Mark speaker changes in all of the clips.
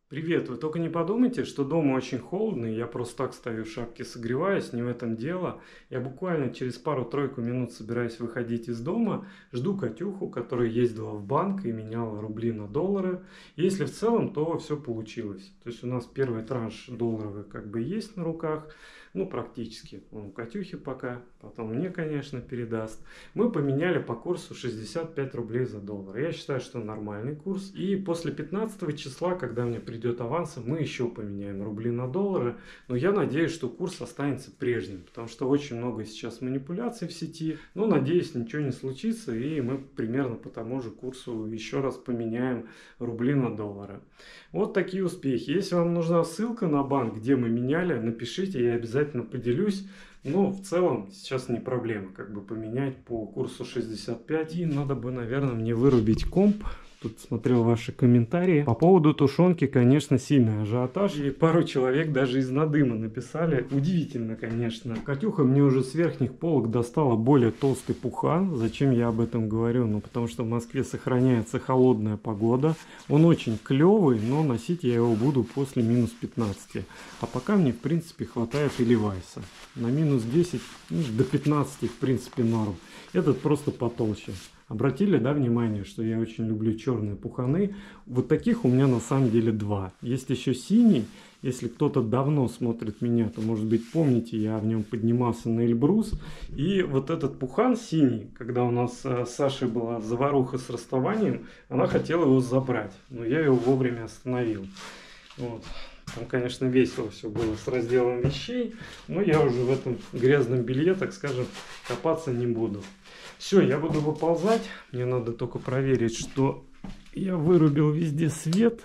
Speaker 1: Привет, вы только не подумайте, что дома очень холодно, и я просто так стою в шапке, согреваюсь, не в этом дело. Я буквально через пару-тройку минут собираюсь выходить из дома, жду Катюху, которая ездила в банк и меняла рубли на доллары. Если в целом, то все получилось. То есть у нас первый транш долларовый как бы есть на руках, ну практически. Он у Катюхи пока, потом мне, конечно, передаст. Мы поменяли по курсу 65 рублей за доллар. Я считаю, что нормальный курс. И после 15 числа, когда мне придет аванс, мы еще поменяем рубли на доллары. Но я надеюсь, что курс останется прежним, потому что очень много сейчас манипуляций в сети. Но надеюсь, ничего не случится, и мы примерно по тому же курсу еще раз поменяем рубли на доллары. Вот такие успехи. Если вам нужна ссылка на банк, где мы меняли, напишите, я обязательно поделюсь. Но в целом сейчас не проблема, как бы поменять по курсу 65. И надо бы, наверное, мне вырубить комп. Тут смотрел ваши комментарии. По поводу тушенки, конечно, сильный ажиотаж. И пару человек даже из надыма написали. Удивительно, конечно. Катюха мне уже с верхних полок достала более толстый пухан. Зачем я об этом говорю? Ну, потому что в Москве сохраняется холодная погода. Он очень клевый, но носить я его буду после минус 15. А пока мне, в принципе, хватает и Левайса. На минус 10, ну, до 15, в принципе, норм. Этот просто потолще. Обратили, да, внимание, что я очень люблю черные пуханы. Вот таких у меня на самом деле два. Есть еще синий. Если кто-то давно смотрит меня, то, может быть, помните, я в нем поднимался на Эльбрус. И вот этот пухан синий, когда у нас с Сашей была заваруха с расставанием, она хотела его забрать. Но я его вовремя остановил. Вот. Там, конечно, весело все было с разделом вещей. Но я уже в этом грязном белье, так скажем, копаться не буду. Все, я буду выползать. Мне надо только проверить, что я вырубил везде свет.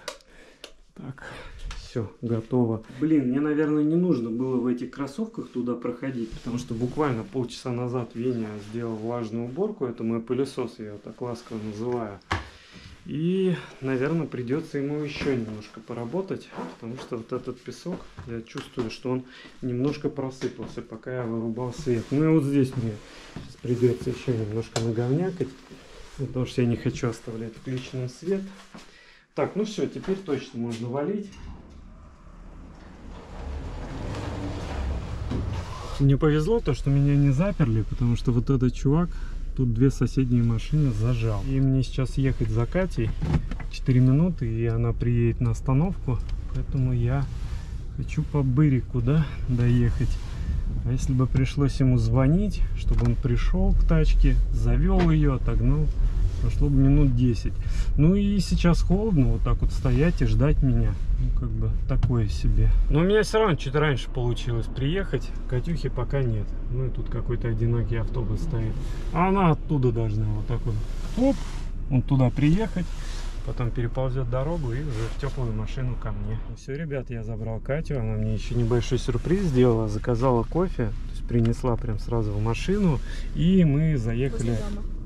Speaker 1: Так, все, готово. Блин, мне, наверное, не нужно было в этих кроссовках туда проходить, потому что буквально полчаса назад Веня сделал влажную уборку. Это мой пылесос, я его так ласково называю. И, наверное, придется ему еще немножко поработать, потому что вот этот песок, я чувствую, что он немножко просыпался, пока я вырубал свет. Ну и вот здесь мне сейчас придется еще немножко наговнякать, потому что я не хочу оставлять включенный свет. Так, ну все, теперь точно можно валить. Мне повезло то, что меня не заперли, потому что вот этот чувак... Тут две соседние машины зажал. И мне сейчас ехать за Катей 4 минуты, и она приедет на остановку. Поэтому я хочу по Бырику, да, доехать. А если бы пришлось ему звонить, чтобы он пришел к тачке, завел ее, отогнал, прошло бы минут 10. Ну и сейчас холодно, вот так вот стоять и ждать меня. Ну, как бы такое себе. Но у меня все равно чуть раньше получилось приехать. Катюхи пока нет. Ну и тут какой-то одинокий автобус стоит. А она оттуда должна вот так вот. Оп, он туда приехать. Потом переползет дорогу и уже в теплую машину ко мне. Ну все, ребят, я забрал Катю. Она мне еще небольшой сюрприз сделала. Заказала кофе. То есть принесла прям сразу в машину. И мы заехали...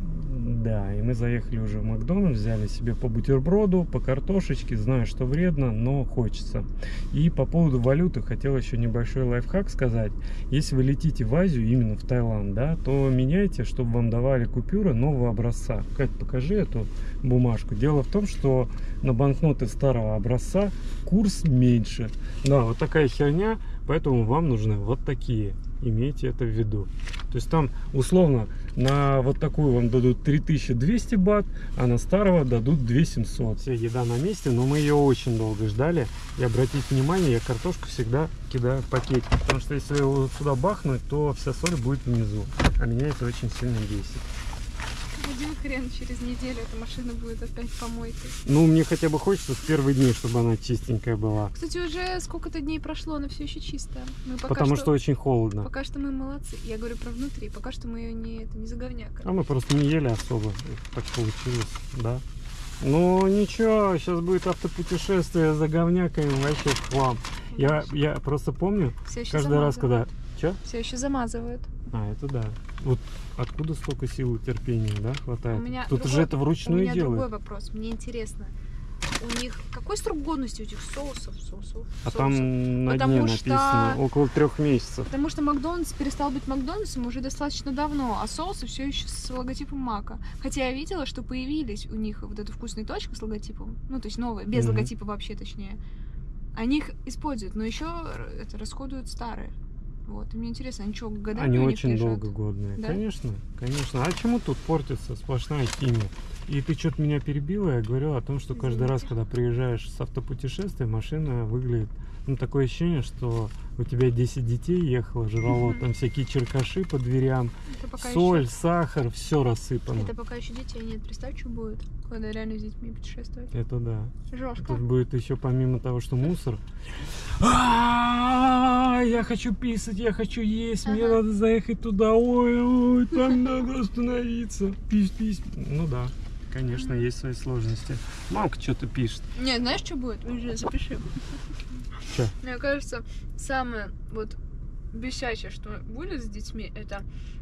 Speaker 1: Да, и мы заехали уже в Макдональдс, взяли себе по бутерброду, по картошечке, знаю, что вредно, но хочется. И по поводу валюты хотел еще небольшой лайфхак сказать. Если вы летите в Азию, именно в Таиланд, да, то меняйте, чтобы вам давали купюры нового образца. Кать, покажи эту бумажку. Дело в том, что на банкноты старого образца курс меньше. Да, вот такая херня, поэтому вам нужны вот такие. Имейте это в виду. То есть там условно на вот такую вам дадут 3200 бат, а на старого дадут 2700. Вся еда на месте, но мы ее очень долго ждали. И обратите внимание, я картошку всегда кидаю в пакетик, потому что если его сюда бахнуть, то вся соль будет внизу. А меня это очень сильно бесит.
Speaker 2: Один хрен, через неделю эта машина будет опять помойкой.
Speaker 1: Ну, мне хотя бы хочется в первые дни, чтобы она чистенькая была.
Speaker 2: Кстати, уже сколько-то дней прошло, она все еще чистая.
Speaker 1: Потому что очень холодно.
Speaker 2: Пока что мы молодцы. Я говорю про внутри. Пока что мы ее не заговнякали.
Speaker 1: А мы просто не ели особо. Так получилось, да. Ну ничего, сейчас будет автопутешествие за говняками вообще в хлам. Я просто помню, каждый раз, когда... Че?
Speaker 2: Все еще замазывают.
Speaker 1: А, это да. Вот откуда столько сил и терпения, да, хватает? Тут
Speaker 2: другой,
Speaker 1: же это вручную делают.
Speaker 2: У меня другой вопрос. Мне интересно. У них какой срок годности у этих соусов?
Speaker 1: А там на дне написано около 3 месяцев.
Speaker 2: Потому что Макдональдс перестал быть Макдональдсом уже достаточно давно, а соусы все еще с логотипом Мака. Хотя я видела, что появились у них вот эта вкусная точка с логотипом, ну то есть новая, без логотипа вообще точнее. Они их используют, но еще это расходуют старые. Вот, и мне интересно, они что, годами
Speaker 1: Они
Speaker 2: у них
Speaker 1: очень
Speaker 2: лежат?
Speaker 1: долгогодные.
Speaker 2: Да?
Speaker 1: Конечно, конечно. А чему тут портится сплошная химия? И ты что-то меня перебила, я говорю о том, что каждый раз, когда приезжаешь с автопутешествия, машина выглядит, ну, такое ощущение, что у тебя 10 детей ехало, жрало, там всякие черкаши по дверям,
Speaker 2: Это пока
Speaker 1: соль,
Speaker 2: еще...
Speaker 1: сахар, все рассыпано.
Speaker 2: Это пока еще детей нет. Представь, что будет, когда реально с детьми путешествовать.
Speaker 1: Это да.
Speaker 2: Жестко.
Speaker 1: Тут будет еще помимо того, что мусор. Я хочу писать, я хочу есть, мне
Speaker 2: Ага.
Speaker 1: надо заехать туда. Ой, там надо остановиться. Пись. Ну да, конечно, есть свои сложности. Мамка что-то пишет.
Speaker 2: Не, знаешь, что будет? Уже запиши.
Speaker 1: Чё?
Speaker 2: Мне кажется, самое вот бесячее, что будет с детьми, это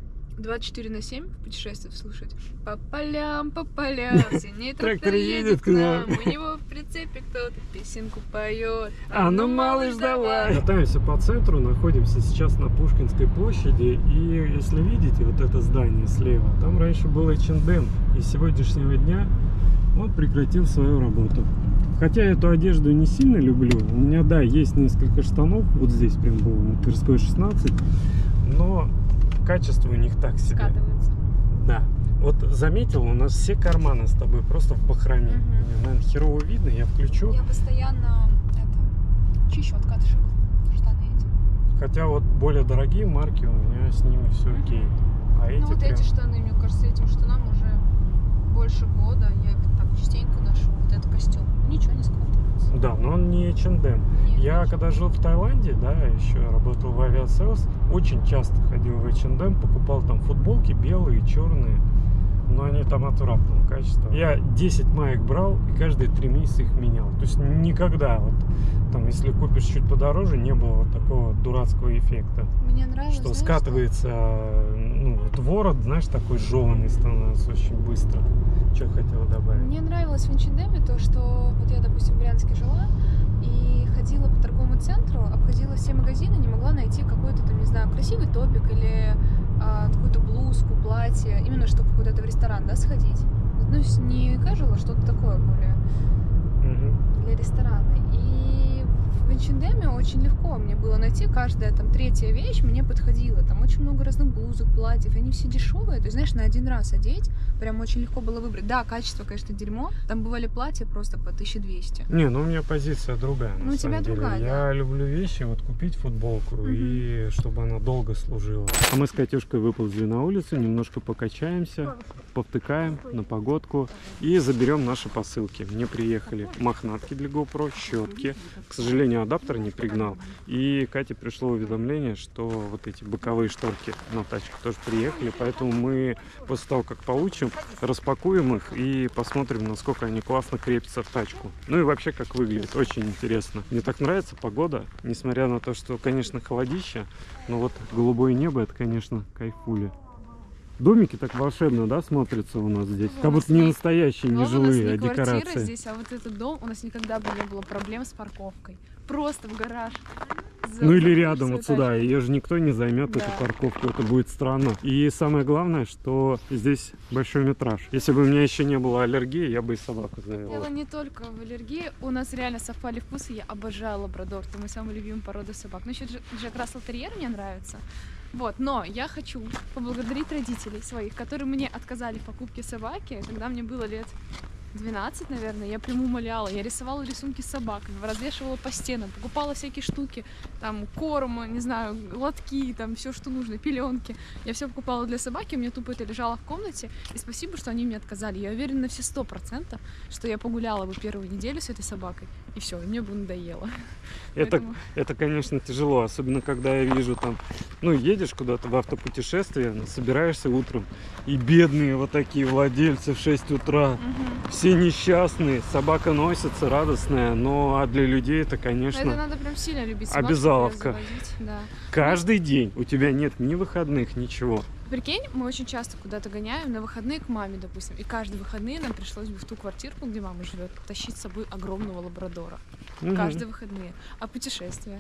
Speaker 2: 24/7 в путешествиях слушать. По полям, синий трактор едет к нам. У него в прицепе кто-то песенку поет.
Speaker 1: А ну, малыш, давай! Катаемся по центру, находимся сейчас на Пушкинской площади. И если видите вот это здание слева, там раньше был H&M. И с сегодняшнего дня он прекратил свою работу. Хотя эту одежду не сильно люблю. У меня, да, есть несколько штанов. Вот здесь прям было на Тверской 16. Но качество у них так себе.
Speaker 2: Скатывается.
Speaker 1: Да. Вот заметил, у нас все карманы с тобой просто в бахроме.
Speaker 2: Мгм.
Speaker 1: Мне, наверное, херово видно, я включу.
Speaker 2: Я постоянно чищу от катышек штаны эти.
Speaker 1: Хотя вот более дорогие марки, у меня с ними все окей. А эти
Speaker 2: Ну вот
Speaker 1: прям...
Speaker 2: эти штаны, мне кажется, этим штанам уже больше года. Я их так частенько ношу. Вот этот костюм. Ничего не складывается.
Speaker 1: Да, но он не H&M.
Speaker 2: Нет,
Speaker 1: Я
Speaker 2: ничего.
Speaker 1: когда жил в Таиланде, да, еще работал в авиаселс, очень часто ходил в H&M, покупал там футболки белые, черные, но они там отвратного качества. Я 10 маек брал и каждые 3 месяца их менял. То есть никогда вот там, если купишь чуть подороже, не было вот такого дурацкого эффекта.
Speaker 2: Мне нравилось,
Speaker 1: Что
Speaker 2: знаешь,
Speaker 1: скатывается, ну, вот ворот, знаешь, такой жеванный становится очень быстро. Что хотела добавить?
Speaker 2: Мне нравилось в H&M то, что вот я, допустим, в Брянске жила и ходила по торговому центру, обходила все магазины, не могла найти какой-то там, не знаю, красивый топик или какую-то блузку, платье, именно чтобы куда-то в ресторан, да, сходить. Ну, не casual, а что-то такое более для ресторана. И в H&M очень легко мне было найти, каждая там третья вещь мне подходила. Там очень много разных блузок, платьев, они все дешевые. То есть, знаешь, на один раз одеть прям очень легко было выбрать. Да, качество, конечно, дерьмо. Там бывали платья просто по 1200.
Speaker 1: Не, ну у меня позиция другая.
Speaker 2: Ну,
Speaker 1: на
Speaker 2: у тебя
Speaker 1: самом деле.
Speaker 2: другая,
Speaker 1: Я
Speaker 2: да.
Speaker 1: люблю вещи, вот купить футболку и чтобы она долго служила. А мы с Катюшкой выползли на улицу, немножко покачаемся, повтыкаем на погодку и заберем наши посылки. Мне приехали мохнатки для GoPro, щетки. К сожалению, адаптер не пригнал. И Кате пришло уведомление, что вот эти боковые шторки на тачке тоже приехали. Поэтому мы после того, как получим, распакуем их и посмотрим, насколько они классно крепятся в тачку. Ну и вообще, как выглядит. Очень интересно. Мне так нравится погода, несмотря на то, что, конечно, холодище, но вот голубое небо, это, конечно, кайфули. Домики так волшебно, да, смотрятся у нас здесь? Как будто не настоящие, не жилые, а
Speaker 2: квартира
Speaker 1: декорации.
Speaker 2: здесь, а вот этот дом, у нас никогда бы не было проблем с парковкой. Просто в гараж.
Speaker 1: Ну или рядом
Speaker 2: свою
Speaker 1: вот сюда,
Speaker 2: тачку.
Speaker 1: ее же никто не займет,
Speaker 2: Да.
Speaker 1: эту парковку, это будет странно. И самое главное, что здесь большой метраж. Если бы у меня еще не было аллергии, я бы и собаку завел.
Speaker 2: Дело не только в аллергии, у нас реально совпали вкусы, я обожаю лабрадор, это мой самый любимый порода собак. Ну еще Джек Рассел Терьер мне нравится. Вот, но я хочу поблагодарить родителей своих, которые мне отказали в покупке собаки, когда мне было лет 12, наверное, я прям умоляла, я рисовала рисунки с собаками, развешивала по стенам, покупала всякие штуки, там, корм, не знаю, лотки, там, все, что нужно, пеленки. Я все покупала для собаки, у меня тупо это лежало в комнате, и спасибо, что они мне отказали. Я уверена на все 100%, что я погуляла бы первую неделю с этой собакой, и все, и мне бы надоело.
Speaker 1: Это, конечно, тяжело, особенно когда я вижу там, ну, едешь куда-то в автопутешествие, собираешься утром, и бедные вот такие владельцы в 6 утра, все несчастные, собака носится, радостная, но а для людей это, конечно,
Speaker 2: Это надо прям сильно любить собак,
Speaker 1: обязаловка.
Speaker 2: чтобы её заводить, да.
Speaker 1: Каждый день у тебя нет ни выходных, ничего.
Speaker 2: Прикинь, мы очень часто куда-то гоняем на выходные к маме, допустим, и каждые выходные нам пришлось бы в ту квартирку, где мама живет, тащить с собой огромного лабрадора.
Speaker 1: Мгм.
Speaker 2: Каждые выходные. А путешествия?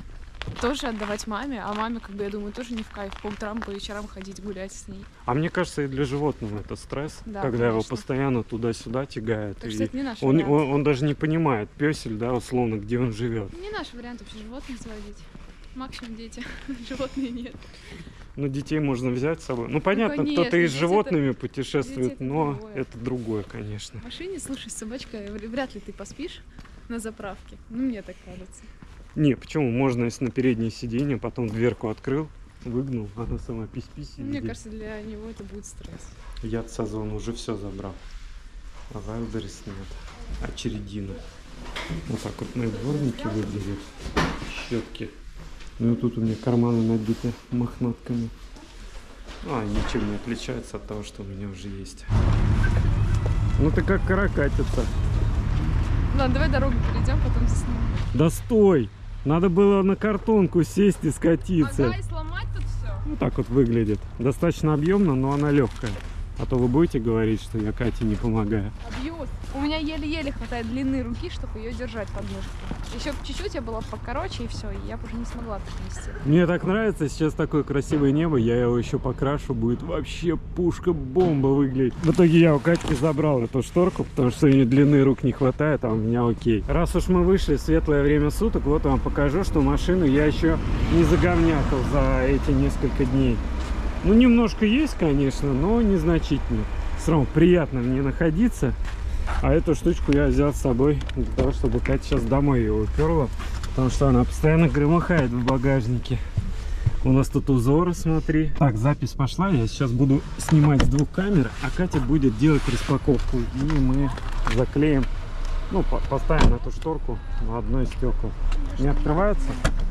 Speaker 2: тоже отдавать маме, а маме, как бы, я думаю, тоже не в кайф по утрам, по вечерам ходить гулять с ней.
Speaker 1: А мне кажется, и для животного это стресс,
Speaker 2: Да,
Speaker 1: когда его
Speaker 2: конечно.
Speaker 1: постоянно туда-сюда тягают.
Speaker 2: Так
Speaker 1: И
Speaker 2: что это не наш
Speaker 1: он,
Speaker 2: вариант.
Speaker 1: он даже не понимает, пёсель, да, условно, где он живет.
Speaker 2: Не наш вариант вообще животных заводить. Максимум дети, животные нет.
Speaker 1: Ну, детей можно взять с собой. Ну, понятно,
Speaker 2: конечно,
Speaker 1: кто-то и с
Speaker 2: дети
Speaker 1: животными
Speaker 2: дети
Speaker 1: путешествует,
Speaker 2: это
Speaker 1: но
Speaker 2: другое.
Speaker 1: это другое, конечно.
Speaker 2: В машине, слушай, с собачкой вряд ли ты поспишь на заправке. Ну, мне так кажется.
Speaker 1: Не, почему? Можно, если на переднее сиденье, потом дверку открыл, выгнул, она сама пись-пись.
Speaker 2: Мне кажется, для него это будет стресс.
Speaker 1: Яд с озона уже все забрал. А Вайлдерис нет. Очередина. Вот так вот мои дворники выглядят. Щетки. Ну и тут у меня карманы набиты мохнатками. А, ничем не отличается от того, что у меня уже есть. Ну ты как каракатица.
Speaker 2: Ладно, давай дорогу перейдем, потом заснимем.
Speaker 1: Да стой! Надо было на картонку сесть и скатиться.
Speaker 2: Ага, и сломать тут все.
Speaker 1: Вот так вот выглядит. Достаточно объемно, но она легкая. А то вы будете говорить, что я Кате не помогаю.
Speaker 2: Абьюз. У меня еле-еле хватает длины руки, чтобы ее держать под мышкой. Еще чуть-чуть я была покороче, и все, и я бы уже не смогла так нести.
Speaker 1: Мне так нравится, сейчас такое красивое небо, я его еще покрашу, будет вообще пушка-бомба выглядеть. В итоге я у Катьки забрал эту шторку, потому что у нее длины рук не хватает, а у меня окей. Раз уж мы вышли в светлое время суток, вот вам покажу, что машину я еще не заговнякал за эти несколько дней. Ну, немножко есть, конечно, но незначительно. Все равно приятно мне находиться. А эту штучку я взял с собой для того, чтобы Катя сейчас домой ее уперла. Потому что она постоянно громыхает в багажнике. У нас тут узоры, смотри. Так, запись пошла. Я сейчас буду снимать с двух камер, а Катя будет делать распаковку. И мы заклеим, ну, поставим эту шторку на одно из стекол. Не открывается?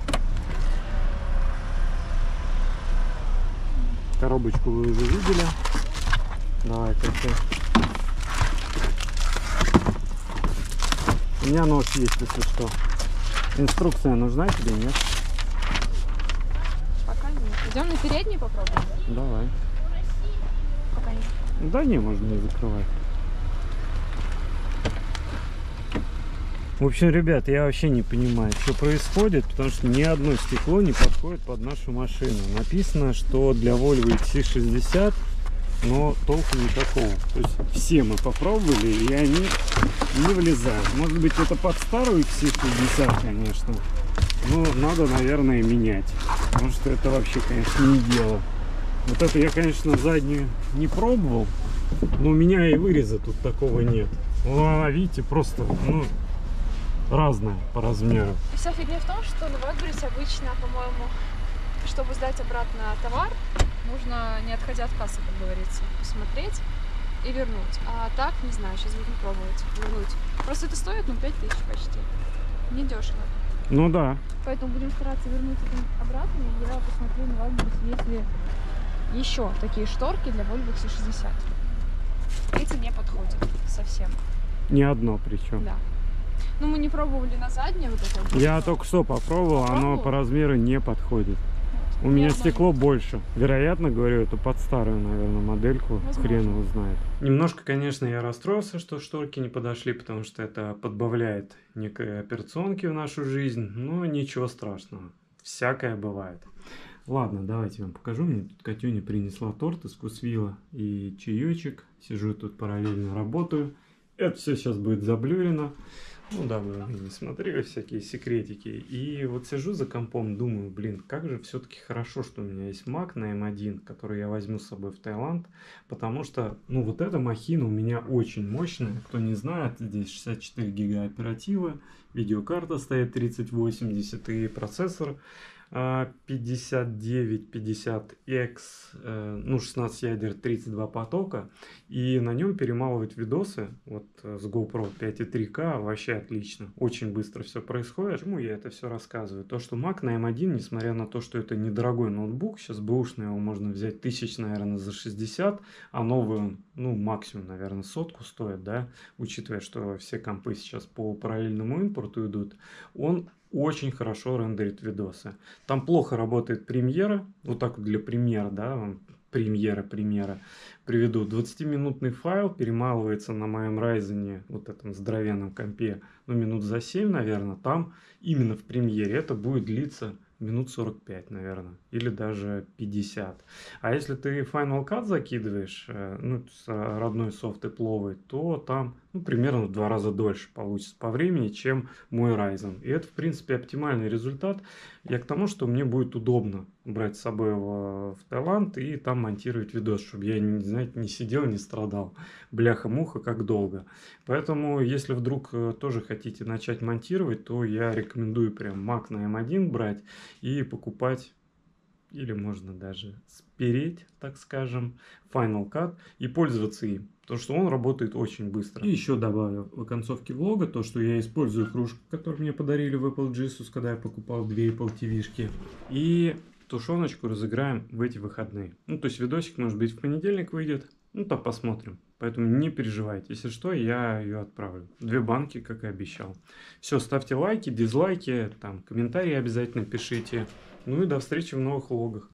Speaker 1: Коробочку вы уже видели. Давай, Катя. У меня нож есть, если что. Инструкция нужна тебе, нет?
Speaker 2: Пока нет. Идем на передний попробуем?
Speaker 1: Давай.
Speaker 2: Пока нет.
Speaker 1: Да не, можно не закрывать. В общем, ребят, я вообще не понимаю, что происходит, потому что ни одно стекло не подходит под нашу машину. Написано, что для Volvo XC60, но толку никакого. То есть все мы попробовали, и они не влезают. Может быть, это под старую XC60, конечно, но надо, наверное, менять. Потому что это вообще, конечно, не дело. Вот это я, конечно, заднюю не пробовал, но у меня и выреза тут такого нет. Ну, она, видите, просто, ну, разная по размеру.
Speaker 2: И вся фигня в том, что на Wildberries обычно, по-моему, чтобы сдать обратно товар, нужно, не отходя от кассы, как говорится, посмотреть и вернуть. А так, не знаю, сейчас будем пробовать вернуть. Просто это стоит, ну, 5000 почти. Недешево.
Speaker 1: Ну да.
Speaker 2: Поэтому будем стараться вернуть это обратно. И я посмотрю на Wildberries, есть ли еще такие шторки для Volvo XC60. Эти не подходят совсем.
Speaker 1: Не одно причем.
Speaker 2: Да. Ну, мы не пробовали на заднее вот это вот.
Speaker 1: Я только что попробовал, оно по размеру не подходит. У меня стекло больше. Вероятно, говорю, это под старую, наверное, модельку.
Speaker 2: Возможно.
Speaker 1: Хрен его знает. Немножко, конечно, я расстроился, что шторки не подошли, потому что это подбавляет некой операционки в нашу жизнь. Но ничего страшного. Всякое бывает. Ладно, давайте я вам покажу. Мне тут Катюня принесла торт из Вкусвилла и чаечек. Сижу тут параллельно работаю. Это все сейчас будет заблюрено. Ну да, вы не смотрели всякие секретики. И вот сижу за компом, думаю, блин, как же все-таки хорошо, что у меня есть Mac на M1, который я возьму с собой в Таиланд. Потому что, ну, вот эта махина у меня очень мощная. Кто не знает, здесь 64 гига оператива, видеокарта стоит 3080 и процессор 5950X, ну, 16 ядер, 32 потока, и на нем перемалывать видосы, вот с GoPro 5.3К, вообще отлично, очень быстро все происходит. Почему я это все рассказываю? То, что Mac на M1, несмотря на то, что это недорогой ноутбук, сейчас бэушный его можно взять 1000, наверное, за 60, а новый он, ну, максимум, наверное, 100 стоит, да, учитывая, что все компы сейчас по параллельному импорту идут, он очень хорошо рендерит видосы. Там плохо работает премьера, вот так вот для примера, да, вам примера приведу. 20-минутный файл перемалывается на моем Ryzen, вот этом здоровенном компе, ну, минут за 7, наверное, там именно в премьере это будет длиться минут 45, наверное, или даже 50. А если ты Final Cut закидываешь, ну, родной софт Apple'овый, то там, ну, примерно в 2 раза дольше получится по времени, чем мой Ryzen. И это, в принципе, оптимальный результат. Я к тому, что мне будет удобно брать с собой его в Таиланд и там монтировать видос, чтобы я, знаете, не сидел, не страдал. Бляха-муха, как долго. Поэтому, если вдруг тоже хотите начать монтировать, то я рекомендую прям Mac на M1 брать и покупать, или можно даже спереть, так скажем, Final Cut и пользоваться им. Потому что он работает очень быстро. И еще добавлю в оконцовке влога то, что я использую кружку, которую мне подарили в Apple Jesus, когда я покупал 2 Apple TV-шки. И тушеночку разыграем в эти выходные. Ну, то есть видосик, может быть, в понедельник выйдет. Ну, там посмотрим. Поэтому не переживайте. Если что, я ее отправлю. 2 банки, как и обещал. Все, ставьте лайки, дизлайки, там, комментарии обязательно пишите. Ну и до встречи в новых влогах.